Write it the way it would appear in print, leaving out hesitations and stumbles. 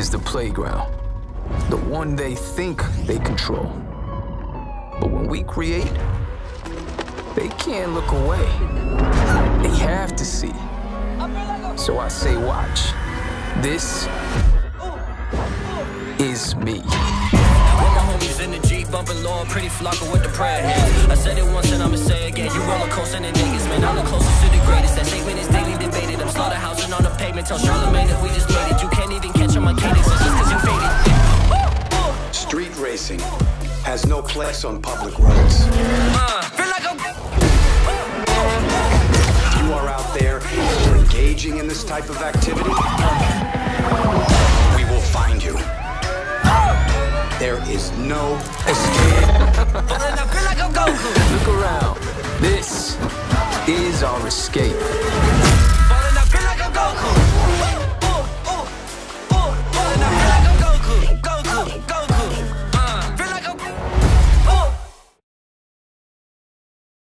is the playground, the one they think they control. But when we create, they can't look away. They have to see. So I say, watch. This is me. With my homies in the Jeep, bumping low, pretty flocker with the prayer hands. I said it once and I'ma say it again. You roller coaster and niggas, man. I'm the closest to the greatest. That statement is daily debated. I'm slaughterhousing on the pavement. Tell Charlamagne that we just made it. You can't even catch on my cadence. It's just 'cause you faded. Street racing has no place on public roads. Feel like I'm... If you are out there engaging in this type of activity, we will find you. There is no escape. I feel like I'm Goku. Look around. This is our escape.